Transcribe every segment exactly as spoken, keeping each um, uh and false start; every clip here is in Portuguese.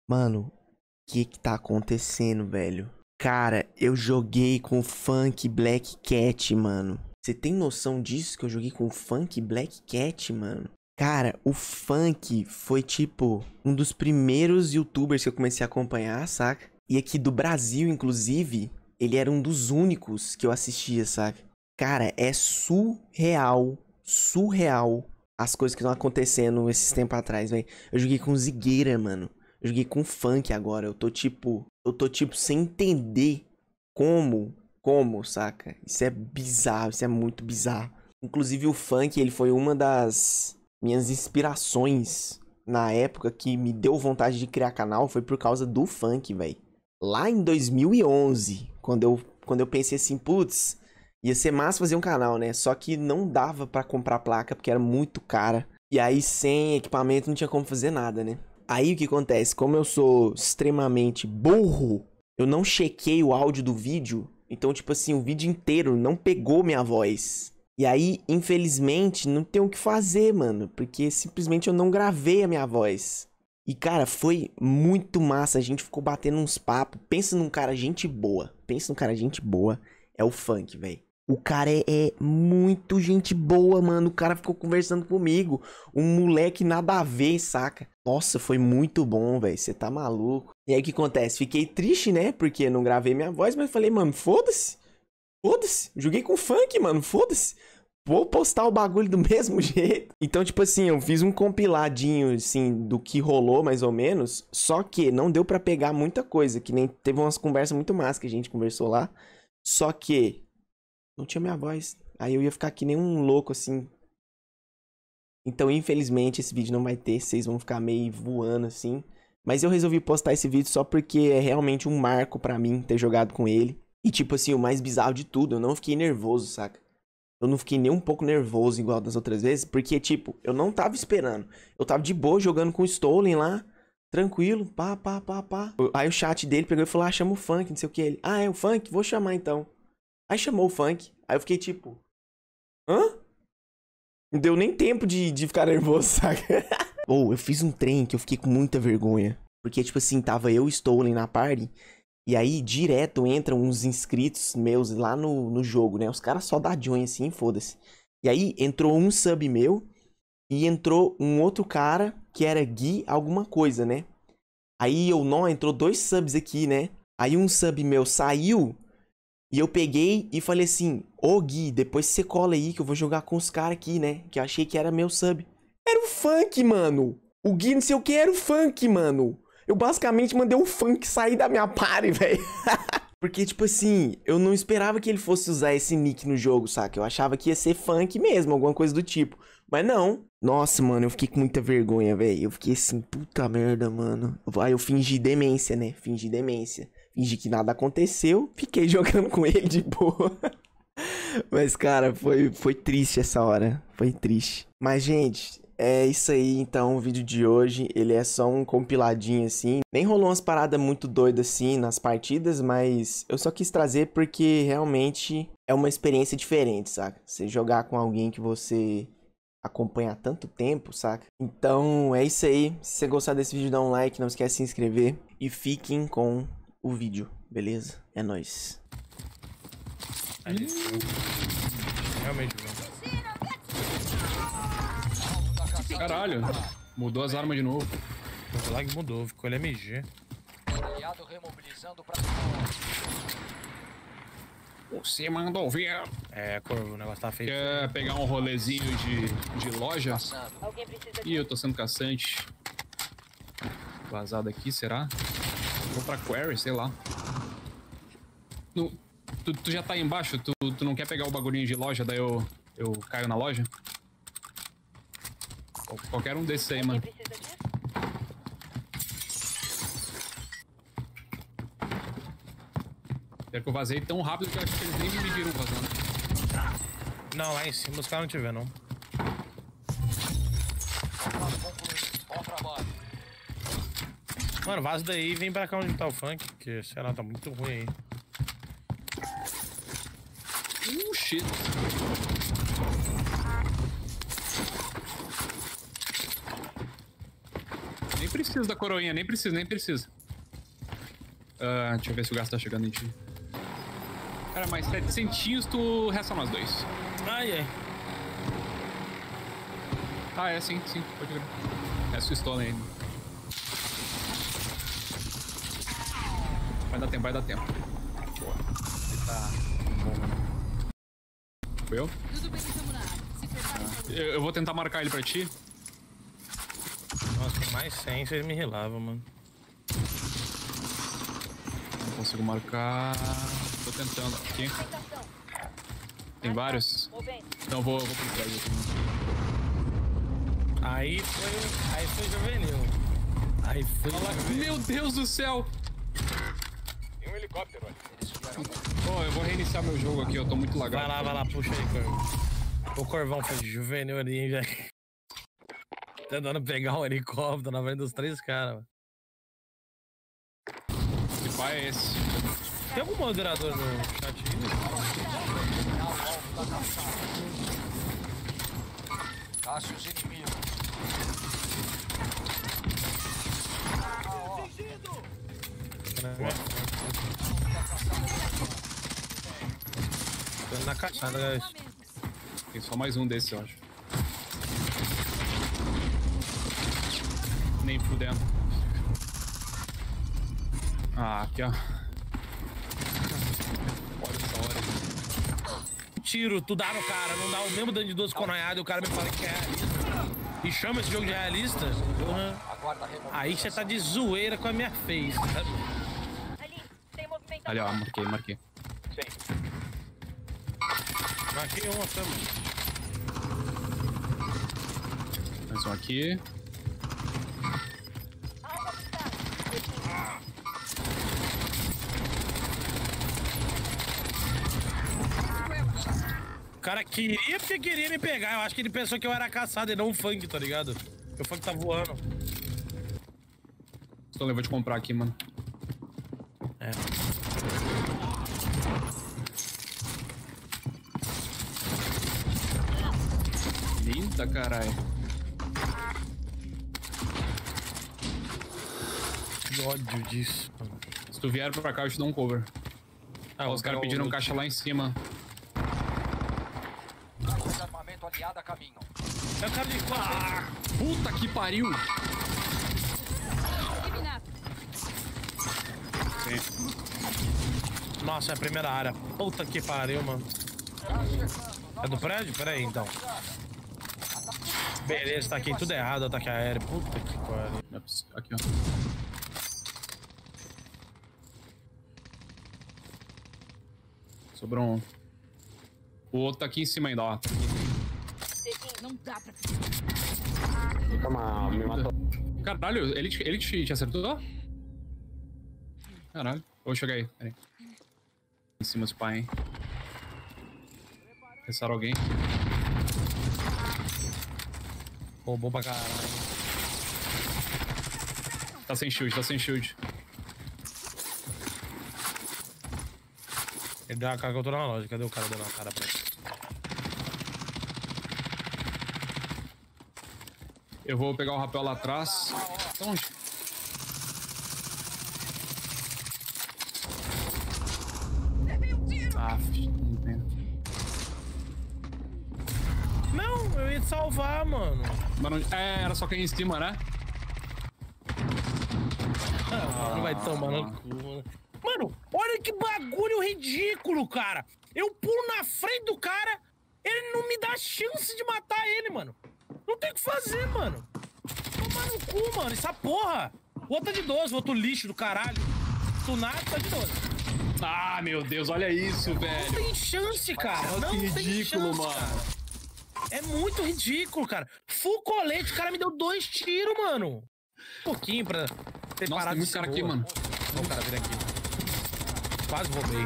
Mano, o que que tá acontecendo, velho? Cara, eu joguei com o Funk Black Cat, mano. Você tem noção disso que eu joguei com o Funk Black Cat, mano? Cara, o Funk foi, tipo, um dos primeiros youtubers que eu comecei a acompanhar, saca? E aqui do Brasil, inclusive, ele era um dos únicos que eu assistia, saca? Cara, é surreal, surreal as coisas que estão acontecendo esses tempos atrás, velho. Eu joguei com o Zigueira, mano. Eu joguei com Funk agora. Eu tô, tipo... Eu tô, tipo, sem entender como... Como, saca? Isso é bizarro, isso é muito bizarro. Inclusive, o Funk, ele foi uma das minhas inspirações na época que me deu vontade de criar canal. Foi por causa do Funk, velho. Lá em dois mil e onze, quando eu, quando eu pensei assim, putz, ia ser massa fazer um canal, né? Só que não dava pra comprar placa, porque era muito cara. E aí, sem equipamento, não tinha como fazer nada, né? Aí, o que acontece? Como eu sou extremamente burro, eu não chequei o áudio do vídeo. Então, tipo assim, o vídeo inteiro não pegou minha voz. E aí, infelizmente, não tem o que fazer, mano. Porque simplesmente eu não gravei a minha voz. E, cara, foi muito massa. A gente ficou batendo uns papos. Pensa num cara gente boa. Pensa num cara gente boa. É o Funk, velho. O cara é, é muito gente boa, mano. O cara ficou conversando comigo. Um moleque nada a ver, saca? Nossa, foi muito bom, velho. Você tá maluco. E aí, o que acontece? Fiquei triste, né? Porque não gravei minha voz. Mas falei, mano, foda-se. Foda-se. Joguei com Funk, mano. Foda-se. Vou postar o bagulho do mesmo jeito. Então, tipo assim, eu fiz um compiladinho, assim, do que rolou, mais ou menos. Só que não deu pra pegar muita coisa. Que nem teve umas conversas muito massas que a gente conversou lá. Só que não tinha minha voz. Aí eu ia ficar que nem um louco, assim. Então, infelizmente, esse vídeo não vai ter. Vocês vão ficar meio voando, assim. Mas eu resolvi postar esse vídeo só porque é realmente um marco pra mim ter jogado com ele. E, tipo assim, o mais bizarro de tudo, eu não fiquei nervoso, saca? Eu não fiquei nem um pouco nervoso igual das outras vezes. Porque, tipo, eu não tava esperando. Eu tava de boa jogando com o Stolen lá. Tranquilo. Pá, pá, pá, pá. Aí o chat dele pegou e falou, ah, chama o Funk, não sei o que. Ele, ah, é o Funk? Vou chamar então. Aí chamou o Funk. Aí eu fiquei tipo... Hã? Não deu nem tempo de, de ficar nervoso, saca? Ou, oh, eu fiz um trem que eu fiquei com muita vergonha. Porque, tipo assim, tava eu e Stolen na party. E aí, direto, entram uns inscritos meus lá no, no jogo, né? Os caras só dá join assim, foda-se. E aí, entrou um sub meu. E entrou um outro cara, que era Gui alguma coisa, né? Aí, eu não, entrou dois subs aqui, né? Aí, um sub meu saiu... E eu peguei e falei assim, ô Gui, depois você cola aí que eu vou jogar com os caras aqui, né? Que eu achei que era meu sub. Era o Funk, mano. O Gui não sei o que era o Funk, mano. Eu basicamente mandei o Funk sair da minha party, velho. Porque, tipo assim, eu não esperava que ele fosse usar esse nick no jogo, saca? Eu achava que ia ser Funk mesmo, alguma coisa do tipo. Mas não. Nossa, mano, eu fiquei com muita vergonha, velho. Eu fiquei assim, puta merda, mano. Aí eu fingi demência, né? Fingi demência. Fingi que nada aconteceu, fiquei jogando com ele de boa. Mas, cara, foi, foi triste essa hora. Foi triste. Mas, gente, é isso aí, então, o vídeo de hoje. Ele é só um compiladinho, assim. Nem rolou umas paradas muito doidas, assim, nas partidas, mas eu só quis trazer porque, realmente, é uma experiência diferente, saca? Você jogar com alguém que você acompanha há tanto tempo, saca? Então, é isso aí. Se você gostar desse vídeo, dá um like, não esquece de se inscrever. E fiquem com... o vídeo, beleza? É nóis. Ali, realmente, não. Caralho, mudou as armas de novo. O lag mudou, ficou L M G. Você mandou ver. É, o negócio tá feio. Quer pegar um rolezinho de, de loja? Ih, eu tô sendo caçante. Vazado aqui, será? Vou pra Quarry, sei lá. No, tu, tu já tá aí embaixo? Tu, tu não quer pegar o bagulhinho de loja, daí eu, eu caio na loja? Qualquer um desses aí, mano. Quero que eu vazei tão rápido que eu acho que eles nem me viram vazando. Não, lá em cima os caras não tiver, não. Mano, vaza daí e vem pra cá onde tá o Funk, que, sei lá, tá muito ruim aí. Uh, shit. Nem precisa. precisa da coroinha, nem precisa, nem precisa. Uh, deixa eu ver se o gás tá chegando em ti. Cara, mais setecentos, tu resta nós dois. Ai, ai. Ah, é, sim, sim, pode ver. Resta o stone ainda. Vai dar tempo, vai dar tempo. Boa. Ele tá bom, né? Foi eu? Ah, eu? Eu vou tentar marcar ele pra ti. Nossa, com mais cem, vocês me relavam, mano. Não consigo marcar. Tô tentando aqui. Tem vários? Então eu vou, eu vou pro prédio aqui. Aí foi. Aí foi juvenil. Aí foi. Juvenil. Meu Deus do céu! Tem um helicóptero ali. Pô, oh, eu vou reiniciar meu jogo aqui, eu tô muito lagado. Vai lá, vai lá, puxa aí, Corvão. O Corvão foi juvenil ali, hein, velho. Tentando pegar um helicóptero na frente dos três caras, mano. Que pai é esse? Tem algum moderador no chat aí? Caça os inimigos. Tô na caixada, guys. Tem só mais um desse, eu acho. Nem fudendo. Ah, aqui, ó. Olha essa hora. Tiro, tu dá no cara, não dá o mesmo dano de duas coronhadas e o cara me fala que é realista. E chama esse jogo de realista? Uhum. Aí você tá de zoeira com a minha face. Ali, ó, marquei, marquei. Marquei uma também. Mais um aqui. O cara queria porque queria me pegar. Eu acho que ele pensou que eu era caçado e não um funk, tá ligado? Porque o funk tá voando. Então eu vou te comprar aqui, mano. É. Linda, caralho. Que ódio disso. Se tu vier pra cá, eu te dou um cover. Ah, os caras pediram um caixa lá em cima. Armamento aliado a caminho. É o cara de quatro. Ah, puta que pariu! Sim. Nossa, é a primeira área. Puta que pariu, mano. É do prédio? Pera aí, então. Beleza, tá aqui tudo errado, ataque aéreo. Puta que pariu. Aqui, ó. Sobrou um. O outro tá aqui em cima ainda, ó. Não dá pra... Toma, me matou. Caralho, ele, ele te, te acertou? Caralho. Vou chegar aí, peraí. Em cima dos pai, hein. Pensaram alguém. Roubou pra caralho. Tá sem shield, tá sem shield. Ele deu uma cara que eu tô na loja. Cadê o cara dando uma cara pra ele? Eu vou pegar o rapel lá atrás. Onde? Ah, não tem. Não, eu ia te salvar, mano. Mano, é, era só quem em cima, né? Ah, não vai tomar no cu, mano. Mano, olha que bagulho ridículo, cara. Eu pulo na frente do cara, ele não me dá chance de matar ele, mano. Não tem o que fazer, mano. Tomar no cu, mano. Essa porra. O outro tá de doze, o outro lixo do caralho. Tunado tá de doze. Ah, meu Deus, olha isso, velho. Não tem chance, cara. Olha Não que tem ridículo, chance, mano. cara. É muito ridículo, cara. Full colete, o cara me deu dois tiros, mano. Um pouquinho pra ter Nossa, parado tem muito de cara boa. aqui, mano. Olha o cara vir aqui. Quase roubei.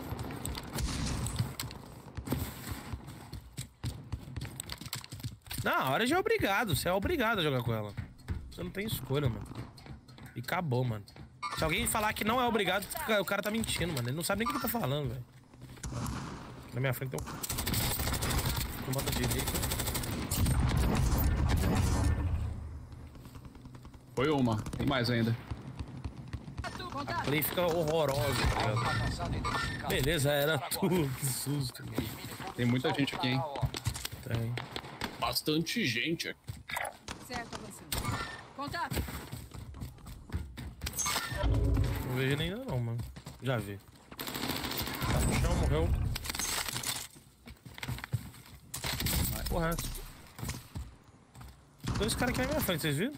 Na hora já é obrigado. Você é obrigado a jogar com ela. Você não tem escolha, mano. E acabou, mano. Se alguém falar que não é obrigado, o cara tá mentindo, mano. Ele não sabe nem o que ele tá falando, velho. Na minha frente tem um... Não bota direito. Foi uma. Tem mais ainda. A play fica horrorosa, tá ligado? Beleza, era tudo. Que susto, mano. Tem muita gente aqui, hein? Tem. Bastante gente aqui. Certo, avançando. Contato. Não vejo ele ainda não, mano. Já vi. Tá no chão, morreu. Correto. Dois caras aqui na minha frente, vocês viram?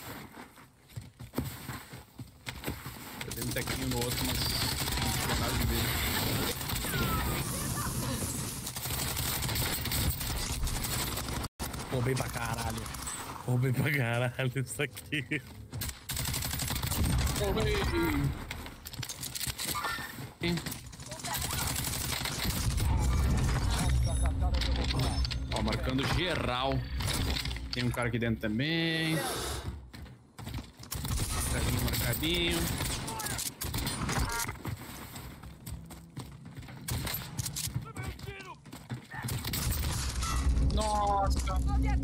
Eu dei um tequinho no outro, mas não tinha nada de ver. Roubei pra caralho. Roubei pra caralho isso aqui. Roubei! Ó, marcando geral. Tem um cara aqui dentro também. Marcadinho, marcadinho. Nossa!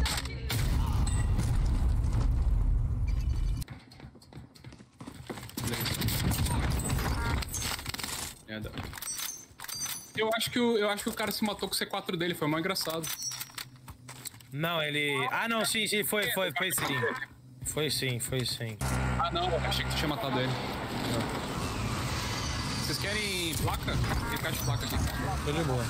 Merda. Eu acho que o eu acho que o cara se matou com o C quatro dele, foi mó engraçado. Não, ele... Ah, não, sim, sim, foi, foi, foi sim. Foi sim, foi sim. Ah, não, eu achei que tu tinha matado ele. Vocês querem placa? Tem caixa de placa aqui. Tô de boa.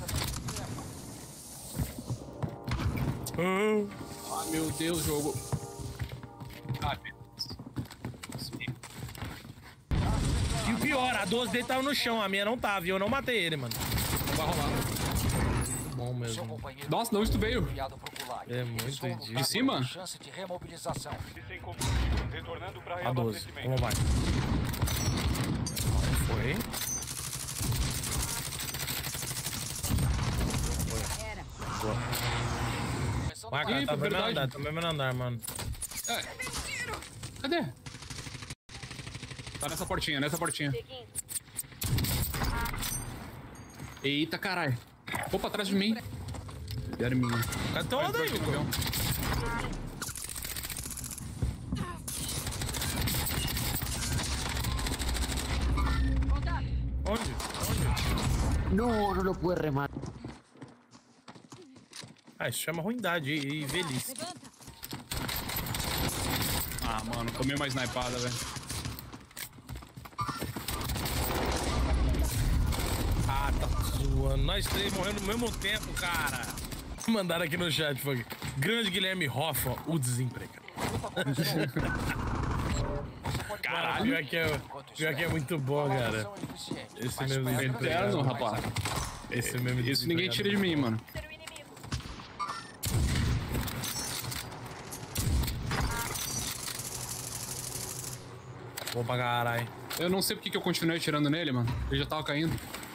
Ah, meu Deus, jogo. Ah, meu Deus. E o pior, a doze dele tava no chão, a minha não tava, e eu não matei ele, mano. Não vai rolar. Bom mesmo. Nossa, de onde tu veio? É muito idiota. De cima? Chance de remobilização. A doze, como vai? Foi. Era. Vai, cara, Ih, tá por bem no verdade. andar, tá bem no andar, mano. É. Cadê? Tá nessa portinha, nessa portinha. Eita, caralho. Opa, atrás de mim. Deram em mim. Cadê todo aí, Avião. Contato. Onde? Onde? No, no lo puede rematar. Ah, isso chama ruindade e, e velhice. Levanta. Ah, mano, tomei uma snipada, velho. Ah, tá zoando. Nós três morrendo ao mesmo tempo, cara. Mandaram aqui no chat, foi. Grande Guilherme Hoffman, o desempregado. Caralho, pior que, é, pior que é muito bom, cara. Esse mesmo desempregado. Eterno, rapaz. Esse mesmo Isso ninguém tira de mim, mano. Ser o inimigo. Bom pra caralho. Eu não sei porque que eu continuei atirando nele, mano. Ele já tava caindo.